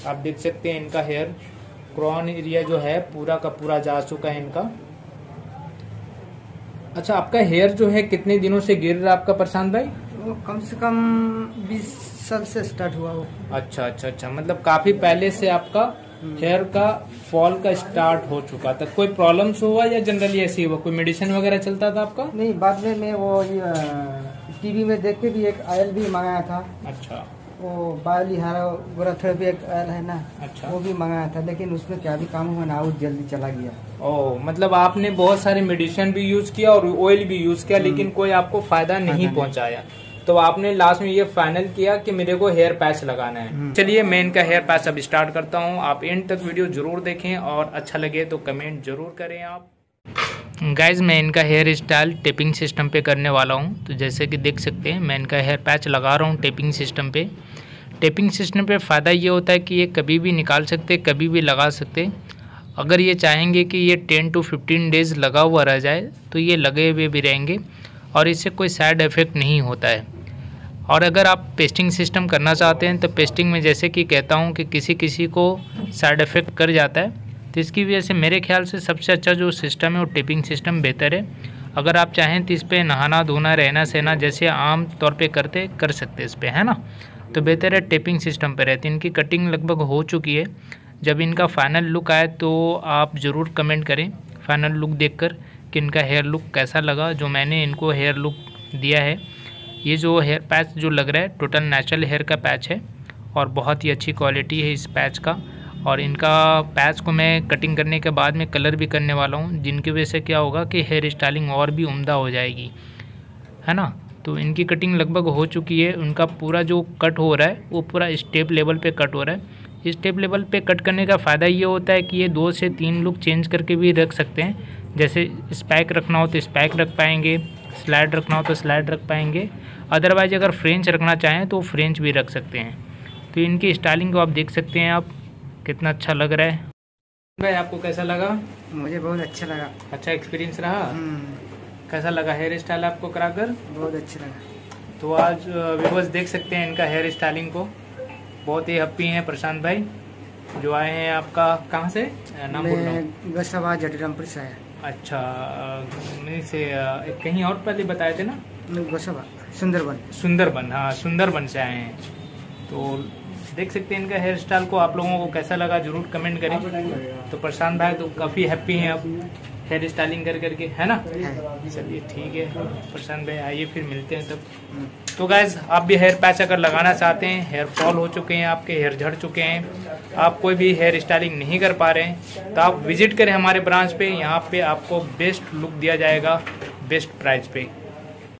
आप देख सकते हैं इनका हेयर क्रॉन एरिया जो है पूरा का पूरा जा चुका है इनका। अच्छा, आपका हेयर जो है कितने दिनों से गिर रहा है आपका प्रशांत भाई? वो कम से कम 20 साल से स्टार्ट हुआ वो। अच्छा अच्छा अच्छा, मतलब काफी पहले से आपका हेयर का फॉल का स्टार्ट हो चुका था। कोई प्रॉब्लम्स हुआ या जनरली ऐसे ही हुआ? कोई मेडिसिन वगैरह चलता था आपका? नहीं, बाद में मैं वो टीवी में देख के भी एक ऑयल भी मंगाया था। अच्छा, वो बायोलिहारा गोराथेरेपी एक ऑयल है ना। अच्छा, वो भी मंगाया था, लेकिन उसमें क्या भी काम हुआ ना, वो जल्दी चला गया। ओ, मतलब आपने बहुत सारे मेडिसिन भी यूज किया और ऑयल भी यूज किया, लेकिन कोई आपको फायदा नहीं पहुंचाया। तो आपने लास्ट में ये फाइनल किया कि मेरे को हेयर पैच लगाना है। चलिए मैं इनका हेयर पैच अब स्टार्ट करता हूँ। आप एंड तक वीडियो जरूर देखें और अच्छा लगे तो कमेंट जरूर करें आप। गाइज, मैं इनका हेयर स्टाइल टेपिंग सिस्टम पे करने वाला हूँ। तो जैसे कि देख सकते हैं मैं इनका हेयर पैच लगा रहा हूँ टेपिंग सिस्टम पे। टेपिंग सिस्टम पे फ़ायदा ये होता है कि ये कभी भी निकाल सकते, कभी भी लगा सकते। अगर ये चाहेंगे कि ये 10 to 15 डेज़ लगा हुआ रह जाए तो ये लगे हुए भी रहेंगे और इससे कोई साइड इफ़ेक्ट नहीं होता है। और अगर आप पेस्टिंग सिस्टम करना चाहते हैं तो पेस्टिंग में जैसे कि कहता हूँ कि किसी किसी को साइड इफ़ेक्ट कर जाता है, तो इसकी वजह से मेरे ख्याल से सबसे अच्छा जो सिस्टम है वो टेपिंग सिस्टम बेहतर है। अगर आप चाहें तो इस पर नहाना धोना रहना सहना जैसे आम तौर पे करते कर सकते इस पर, है ना। तो बेहतर है टेपिंग सिस्टम पे रहती है। इनकी कटिंग लगभग हो चुकी है। जब इनका फाइनल लुक आए तो आप ज़रूर कमेंट करें फाइनल लुक देखकर कि इनका हेयर लुक कैसा लगा जो मैंने इनको हेयर लुक दिया है। ये जो हेयर पैच जो लग रहा है टोटल नेचुरल हेयर का पैच है और बहुत ही अच्छी क्वालिटी है इस पैच का। और इनका पैच को मैं कटिंग करने के बाद में कलर भी करने वाला हूँ, जिनकी वजह से क्या होगा कि हेयर स्टाइलिंग और भी उम्दा हो जाएगी, है ना। तो इनकी कटिंग लगभग हो चुकी है। उनका पूरा जो कट हो रहा है वो पूरा स्टेप लेवल पे कट हो रहा है। स्टेप लेवल पे कट करने का फ़ायदा ये होता है कि ये 2 से 3 लुक चेंज करके भी रख सकते हैं। जैसे स्पैक रखना हो तो स्पैक रख पाएंगे, स्लाइड रखना हो तो स्लाइड रख पाएंगे। अदरवाइज अगर फ्रेंच रखना चाहें तो फ्रेंच भी रख सकते हैं। तो इनकी स्टाइलिंग को आप देख सकते हैं आप कितना अच्छा लग रहा है। भाई आपको कैसा लगा? मुझे बहुत अच्छा लगा। अच्छा एक्सपीरियंस रहा? कैसा लगा हेयर स्टाइल आपको कराकर? बहुत अच्छा लगा। तो आज व्यूअर्स देख सकते हैं इनका हेयर स्टाइलिंग को। बहुत ही हैप्पी हैं प्रशांत भाई जो आए हैं। आपका कहाँ से नाम बोल रहा हूँ? गसावा जटीरामपुर से आया। अच्छा, मैं से कहीं और पहले बताए थे ना? गसावा सुंदरबन। सुंदरबन, हाँ सुंदरबन से आए हैं। तो देख सकते हैं इनका हेयर स्टाइल को आप लोगों को कैसा लगा जरूर कमेंट करें। तो प्रशांत भाई तो काफ़ी हैप्पी हैं अब हेयर स्टाइलिंग कर करके, है ना। चलिए ठीक है प्रशांत भाई, आइए फिर मिलते हैं तब। तो गाइज, आप भी हेयर पैच अगर लगाना चाहते हैं, हेयर फॉल हो चुके हैं आपके, हेयर झड़ चुके हैं, आप कोई भी हेयर स्टाइलिंग नहीं कर पा रहे हैं, तो आप विजिट करें हमारे ब्रांच पे। यहाँ पे आपको बेस्ट लुक दिया जाएगा बेस्ट प्राइस पे।